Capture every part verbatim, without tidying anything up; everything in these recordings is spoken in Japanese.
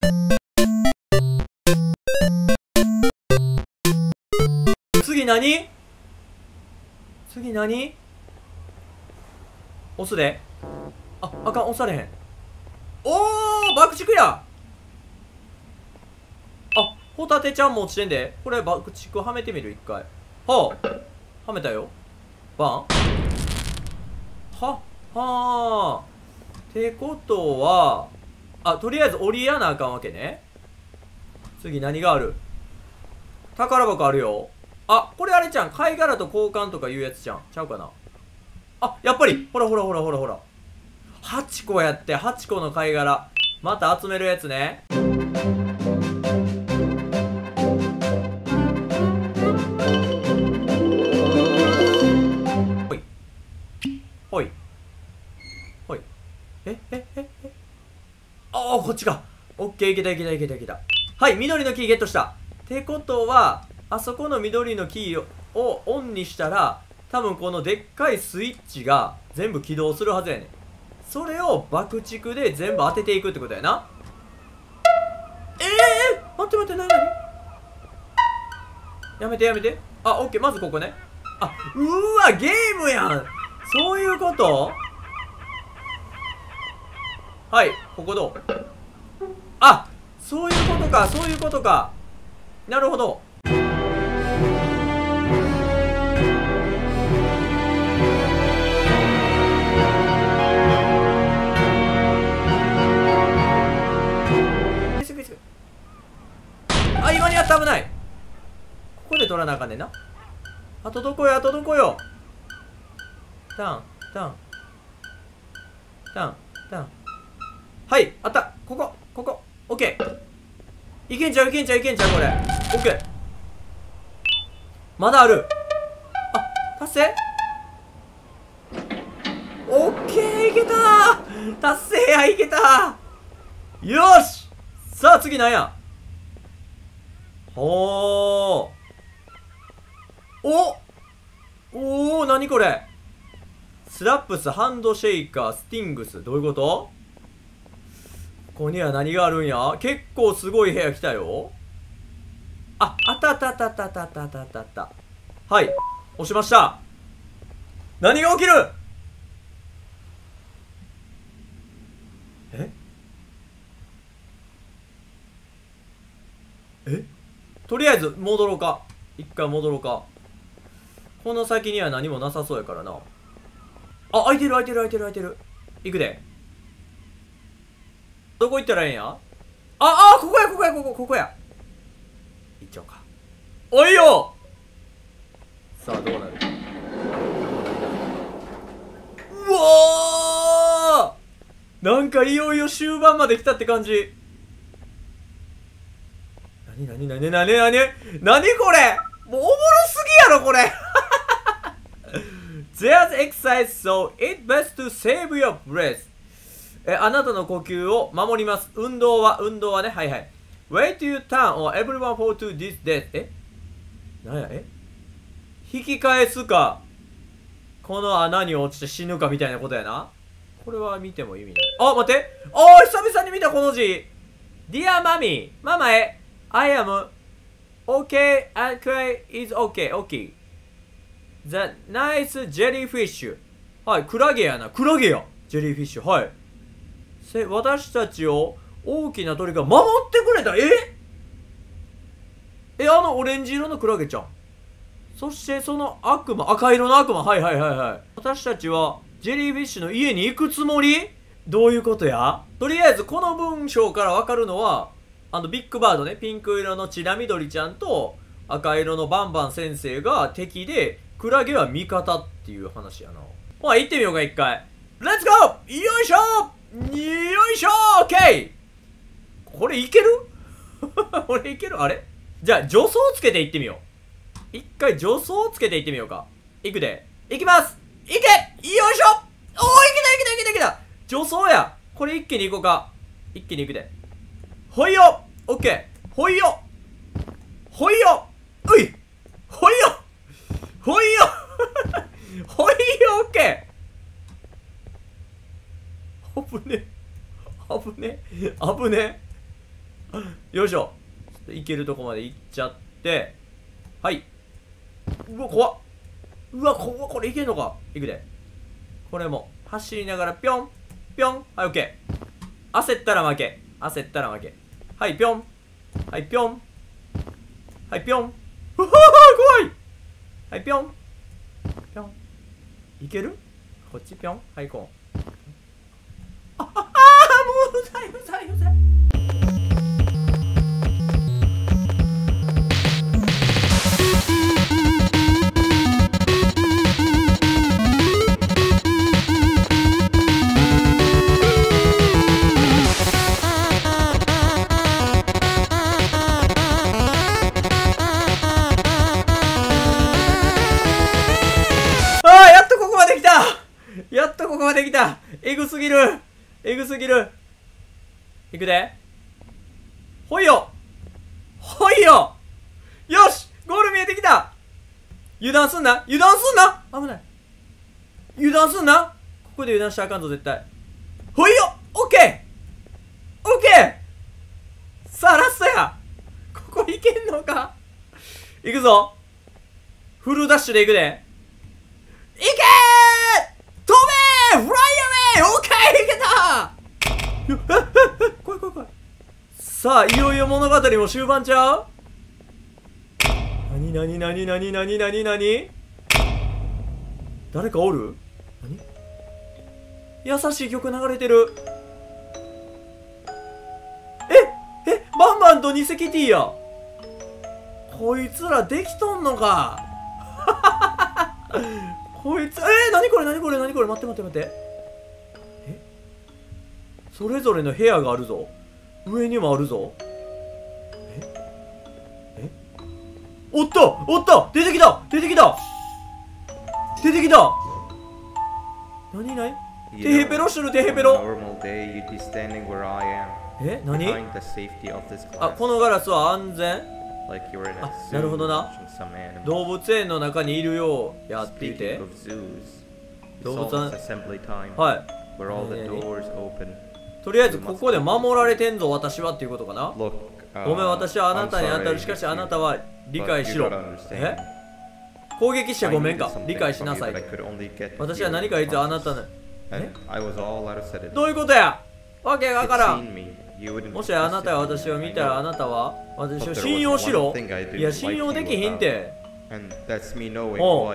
次何次何押すで。あ、あかん、押されへん。おー、爆竹や。あ、ホタテちゃんも落ちてんで。これ爆竹はめてみる、一回。はあ、はめたよ。バンは、はあ。ってことは、あ、とりあえず降りやなあかんわけね。次何がある？宝箱あるよ。あ、これあれちゃん。貝殻と交換とかいうやつちゃん。ちゃうかな。あ、やっぱりほらほらほらほらほら。はちこやって、はちこの貝殻。また集めるやつね。ほい。ほい。ほい。ええええああ、こっちか。オッケー、いけたいけたいけたいけた。はい、緑のキーゲットした。ってことは、あそこの緑のキーををオンにしたら、多分このでっかいスイッチが全部起動するはずやねん。それを爆竹で全部当てていくってことやな。ええー、待って待って、なになにやめてやめて。あ、オッケー、まずここね。あ、うーわ、ゲームやん。そういうこと？はい、ここどう？あ、そういうことか、そういうことか。なるほど。あ、今にやった、危ない。ここで取らなあかんねんな。あとどこよ、あとどこよ。タン、タン。タン、タン。はい、あった。ここ、ここ。オッケー。いけんちゃう、いけんちゃう、いけんちゃう、これ。オッケー。まだある。あ、達成？オッケー、いけたー。達成や、いけたー。よーし。さあ、次なんや。ほー。おおー、なにこれ。スラップス、ハンドシェイカー、スティングス。どういうこと？ここには何があるんや？結構すごい部屋来たよ。あ、あったあったあったあったあったあったあったあった。はい。押しました。何が起きる？ええとりあえず戻ろうか。一回戻ろうか。この先には何もなさそうやからな。あ、開いてる開いてる開いてる開いてる。行くで。どこ行ったらええんや？あ、あ、ここやここやここ、ここや。行っちゃおうか。おいよ。さあ、どうなる？うわー、なんかいよいよ終盤まで来たって感じ。なになになになになになにこれ。もうおもろすぎやろこれ。There's exercise, so it's best to save your breath. え、あなたの呼吸を守ります。運動は、運動はね、はいはい。Wait your turn or everyone fall to this death. えなんや、え引き返すか、この穴に落ちて死ぬかみたいなことやな。これは見ても意味ない。あ、待って。あー、久々に見たこの字。Dear Mommy, ママへ。I am okay and cry is okay, okay. The nice jellyfish. はい、クラゲやな。クラゲや。ジェリーフィッシュ。はい。せ、私たちを大きな鳥が守ってくれた。ええ、あのオレンジ色のクラゲちゃん。そしてその悪魔、赤色の悪魔。はいはいはいはい。私たちはジェリーフィッシュの家に行くつもり？どういうことや？とりあえずこの文章からわかるのは、あのビッグバードね、ピンク色のチラミドリちゃんと赤色のバンバン先生が敵で、クラゲは味方っていう話やな。ほら、行ってみようか、一回。レッツゴー！よいしょ！よいしょ！オッケー！これいける？これいける？あれ？じゃあ、助走つけて行ってみよう。一回助走つけて行ってみようか。行くで。行きます！行け！よいしょ！おー、いけたいけたいけたいけた！助走や！これ一気に行こうか。一気に行くで。ほいよ！オッケー！ほいよ！ほいよ！うい！ほいよ！ほいよ！ほいよ！オッケー！危ね。危ね。危ね。 よいしょ。行けるとこまで行っちゃって、はい。うわ、怖っ。うわ、怖っ。これいけんのか。いくで。これも、走りながら、ぴょん、ぴょん。はい、オッケー。焦ったら負け。焦ったら負け。はい、ぴょん。はい、ぴょん。はい、ぴょん。うわー、怖い。はい、ぴょん。ぴょん。いける？こっちぴょん。はい、こう。あ、あ、あー、もう、うざい、うざい、うざい。やっとここまで来た。えぐすぎる。えぐすぎる。いくで。ほいよ。ほいよ。よし、ゴール見えてきた。油断すんな。油断すんな。危ない。油断すんな。ここで油断したらあかんぞ、絶対。ほいよ。オッケー。オッケー。さあ、ラストや。ここいけんのか。いくぞ。フルダッシュでいくで。いけー。飛べー！フライアウェイ！オッケー！いけたー！怖い怖い怖い。さあ、いよいよ物語も終盤ちゃう？なになになになになになになに？誰かおる？何？優しい曲流れてる。ええ、バンバンとニセキティや。こいつらできとんのか。こいつ、えー、なにこれなにこれなにこれ、待って待って待って。え、それぞれの部屋があるぞ。上にもあるぞ。ええ、おったおった、出てきた出てきた出てきた。なになに、テヘペロしてる、テヘペロ。え、なに、あ、このガラスは安全。あ、なるほどな。動物園の中にいるようやっていて。動物園、はい。とりあえずここで守られてんぞ私はっていうことかな。ごめん、私はあなたに当たる。しかしあなたは理解しろ。え、攻撃しちゃごめんか、理解しなさい。私は何かいつあなたの、え、どういうことや。わけわからん。もしあなたが私を見たら、あなたは私を信用しろ。いや、信用できひんて。おう、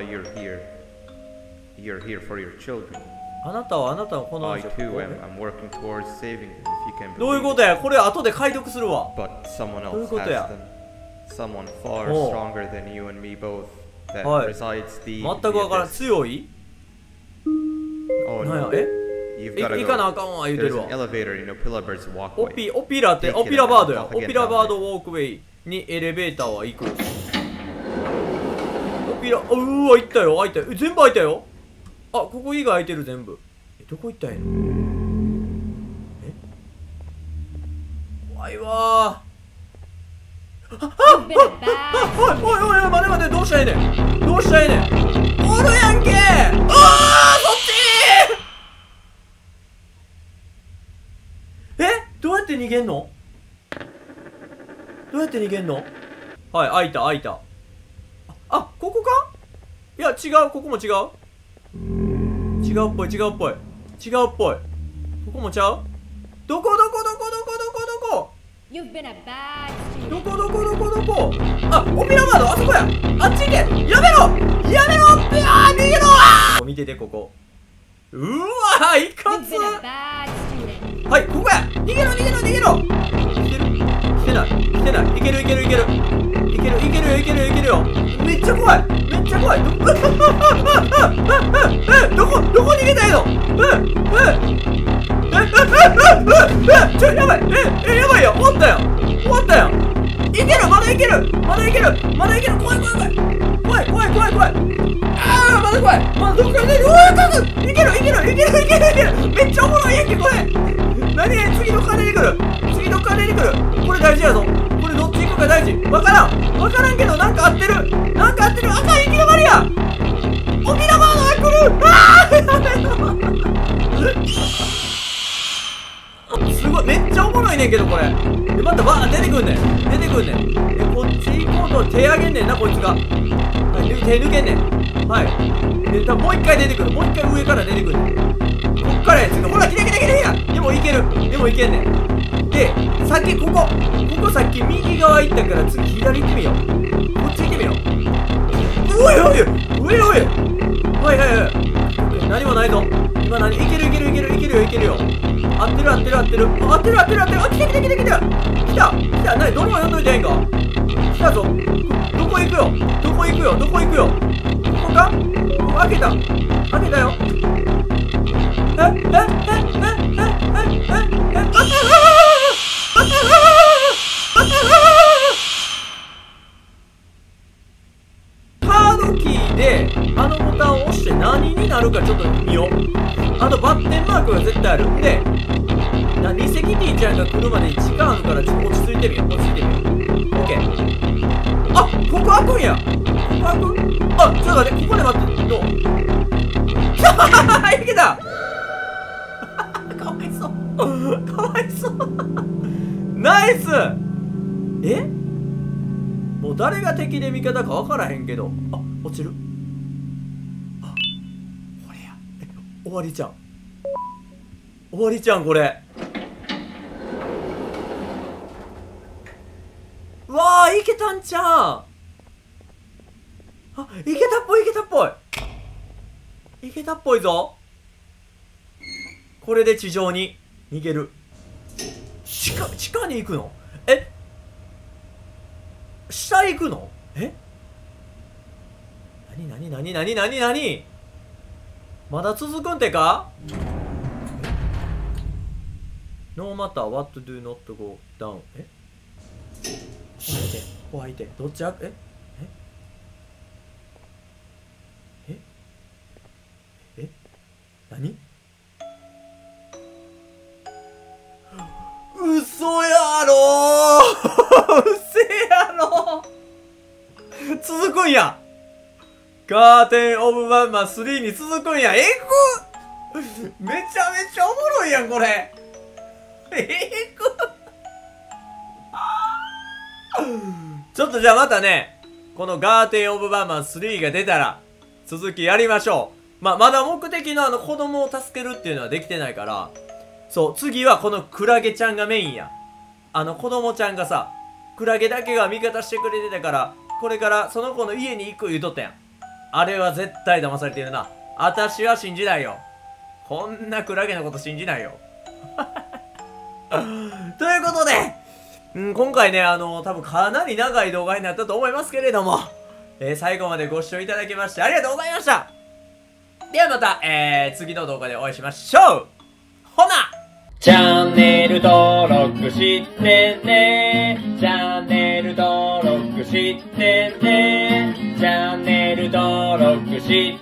あなたはあなたのこの、どういうことや。これ後で解読するわ。どういうことや。はい、全くわからん。強い。なんや、え、行かなあかんわ言うてるわ。オピ、オピラって、オピラバードや。オピラバードウォークウェイにエレベーターは行く。オピラ、うーわ、行ったよ、開いたよ。全部開いたよ。あ、ここ以外開いてる、全部。え、どこ行ったんやの。え、怖いわー。あ、あ、あ、おいおいおい、待て待て、どうしたらええねん。どうしたらええねん。おるやんけー。あー、そっちー。え、どうやって逃げんの。どうやって逃げんの。はい、開いた開いた。あ、ここか。いや違う、ここも違う。違うっぽい違うっぽい違うっぽい。ここもちゃう。どこどこどこどこどこどこどこどこどこどこ。あ、オペラバードあそこや。あっち行け。やめろやめろ。あー、逃げろ。あ、見てて、ここ。うわー、いかつ。はい、ここや。逃げろ逃げろ逃げろ。来てる来てない来てない。いけるいけるいけるいけるいけるよいけるよいけるよ。めっちゃ怖いめっちゃ怖い。どこどこどこ逃げたいの。ちょ、やばい。ええ、やばいよ。終わったよ終わったよ。いける、まだいけるまだいけるまだいける。怖い怖い怖い怖い怖い怖い怖い。あー、まだ怖い。まだどっから出る。うわー、かくいけるいけるいけるいけるいける。めっちゃおもろいやんけこれ。何、次どっから出てくる。次どっから出てくる。これ大事やぞ。これどっち行くか大事。わからんわからんけど、なんか合ってるなんか合ってる。赤い行き止まりや。オピラバードが来る。あーすごい、めっちゃおもろいねんけどこれ。やでまたバーン出てくんねん出てくんねん。でこっち行こうと手上げんねんなこいつが。はい、手抜けんねん。はいで多分もう一回出てくる。もう一回上から出てくる。こっからやつがほら来て来て来てや。でもいける。でもいけんねん。でさっきここここさっき右側行ったから次左行ってみよう。こっち行ってみよう。おいおいおいおいおいはいはいはい何もないぞ。今何いけるいけるいけるいけるよいけるよ。合ってる合ってる合ってる合ってる合ってる合ってる。あ来た来た来た来た来た来た来た。何ドローン呼んどいてへんか。来たぞ。どこ行くよどこ行くよどこ行くよ。ここか。ここ開けた開けたよ。ええええええええええあカードキーであのボタンを押して何になるかちょっと見よう。あのバッテンマークが絶対あるんでな。ニセキティちゃんが来るまでに時間あるからちょっと落ち着いてみよう落ち着いてみよう。オッケー。あここ開くんや。ここ開く。あちょっと待ってここで待ってどういけたかわいそうかわいそうナイス。えもう誰が敵で味方か分からへんけど。あ落ちる。あこれや終わりちゃん終わりちゃんこれ。うわーいけたんちゃん。あいけたっぽいいけたっぽいいけたっぽいぞ。これで地上に逃げる。地下地下に行くの。え下行くの。えなになになになになになにまだ続くんてか。 No matter what do not go down。 えここ開いてここ開いてどっち開く。ええええ何嘘やろーうせやろー続くんや。ガーデンオブマンマスリーに続くんや。えぐめちゃめちゃおもろいやんこれ。えぐちょっとじゃあまたねこのガーデンオブマンマンスリーが出たら続きやりましょう。まあ、まだ目的のあの子供を助けるっていうのはできてないから、そう次はこのクラゲちゃんがメインや。あの子供ちゃんがさクラゲだけが味方してくれてたからこれからその子の家に行く言うとったやん。あれは絶対騙されてるな。私は信じないよ。こんなクラゲのこと信じないよということで、うん、今回ねあの多分かなり長い動画になったと思いますけれども、えー、最後までご視聴いただきましてありがとうございました。ではまた、えー、次の動画でお会いしましょう。ほなチャンネル登録してね。チャンネル登録してね。チャンネル登録して